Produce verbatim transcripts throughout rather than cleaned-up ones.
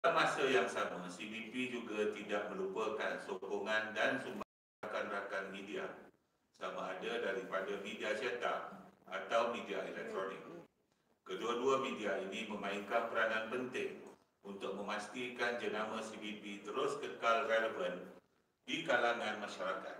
Pada masa yang sama, C B P juga tidak melupakan sokongan dan sumbangan rakan-rakan media, sama ada daripada media cetak atau media elektronik. Kedua-dua media ini memainkan peranan penting untuk memastikan jenama C B P terus kekal relevan di kalangan masyarakat.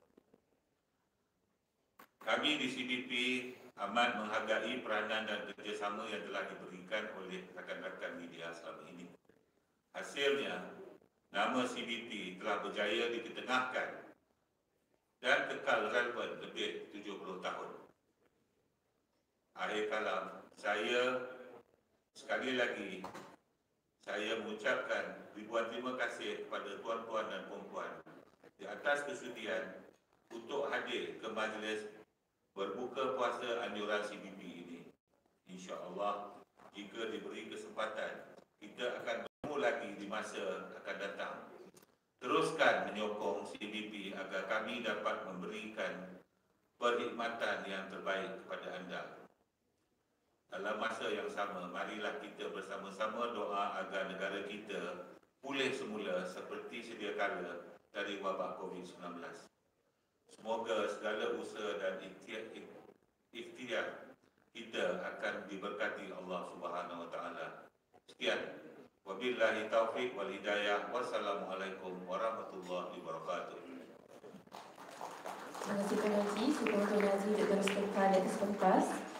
Kami di C B P amat menghargai peranan dan kerjasama yang telah diberikan oleh rakan-rakan media selama ini. Hasilnya, nama C B P telah berjaya diketengahkan dan kekal relevan lebih tujuh puluh tahun. Akhir kalam, saya sekali lagi saya mengucapkan ribuan terima kasih kepada tuan-tuan dan puan-puan di atas kesudian untuk hadir ke majlis berbuka puasa anjuran C B P ini. InsyaAllah, jika diberi kesempatan, kita akan bertemu lagi di masa akan datang. Teruskan menyokong C B P agar kami dapat memberikan perkhidmatan yang terbaik kepada anda. Dalam masa yang sama, marilah kita bersama-sama doa agar negara kita pulih semula seperti sedia kala dari wabak COVID sembilan belas. Semoga segala usaha dan ikhtiar kita akan diberkati Allah Subhanahu Wa Taala. Sekian. Wabillahi taufiq wal hidayah. Wassalamualaikum warahmatullahi wabarakatuh. Terima kasih Tuan Haji. Supaya Tuan Haji diteruskan di atas kertas.